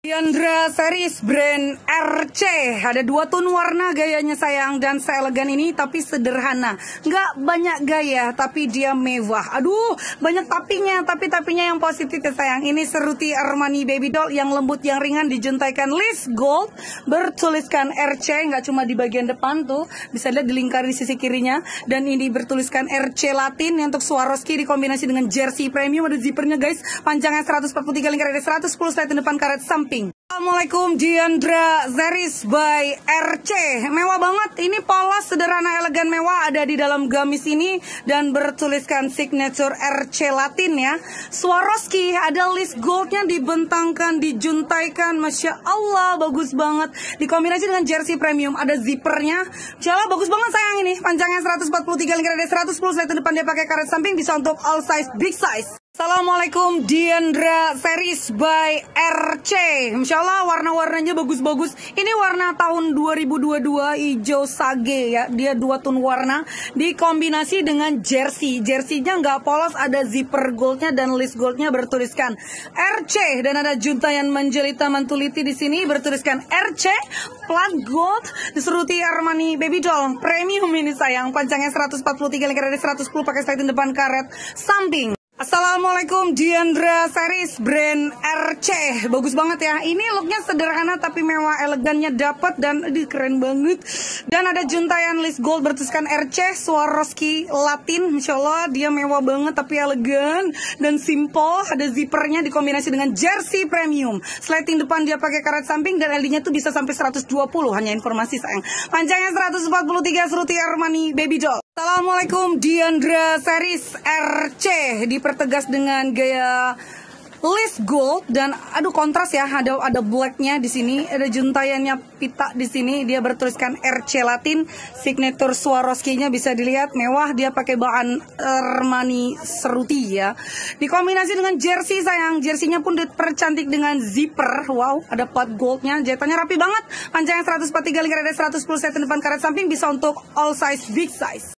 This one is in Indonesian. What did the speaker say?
Diandra series brand RC. Ada dua tone warna gayanya sayang, dan seelegan ini tapi sederhana. Nggak banyak gaya tapi dia mewah. Aduh, banyak tapinya, tapi tapinya yang positif ya sayang. Ini Ceruti Armani Baby Doll yang lembut, yang ringan, dijuntaikan list gold, bertuliskan RC. Nggak cuma di bagian depan tuh, bisa lihat di lingkar di sisi kirinya. Dan ini bertuliskan RC Latin yang untuk Swarovski dikombinasi dengan jersey premium. Ada zippernya guys, panjangnya 143, lingkar ada 110, slide depan karet samping. Assalamualaikum, Diandra series by RC. Mewah banget, ini polos, sederhana, elegan, mewah. Ada di dalam gamis ini dan bertuliskan signature RC Latin ya. Swarovski, ada list goldnya, dibentangkan, dijuntaikan. Masya Allah, bagus banget. Dikombinasi dengan jersey premium, ada zippernya. Insya Allah bagus banget sayang ini. Panjangnya 143, lingkar ada 110, slide depan dia pakai karet samping, bisa untuk all size, big size. Assalamualaikum, Diandra series by RC. Insya Allah warna-warnanya bagus-bagus. Ini warna tahun 2022, hijau sage ya. Dia dua tone warna dikombinasi dengan jersey. Jerseynya nggak polos, ada zipper goldnya dan list goldnya bertuliskan RC. Dan ada juntayan menjelita mantuliti di sini bertuliskan RC plat gold. Ceruti Armani Baby Doll premium ini sayang. Panjangnya 143, lingkar ada 110, pakai slide depan karet samping. Assalamualaikum, Diandra series brand RC. Bagus banget ya. Ini looknya sederhana tapi mewah, elegannya dapat dan keren banget. Dan ada juntayan list gold bertuliskan RC Swarovski Latin. Insya Allah dia mewah banget tapi elegan dan simple. Ada zippernya dikombinasi dengan jersey premium. Sliding depan dia pakai karet samping dan LD-nya tuh bisa sampai 120. Hanya informasi sayang. Panjangnya 143, Ceruti Armani Baby Doll. Assalamualaikum, Diandra series RC. Dipertegas dengan gaya list gold dan aduh kontras ya, ada blacknya di sini, ada juntayannya pita di sini. Dia bertuliskan RC Latin, signature Swarovski-nya bisa dilihat mewah. Dia pakai bahan Armani Ceruti ya. Dikombinasi dengan jersey sayang, jersey-nya pun dipercantik dengan zipper. Wow, ada plat goldnya, jahitannya rapi banget. Panjangnya 143, lingkar ada 110, set depan karet samping, bisa untuk all size, big size.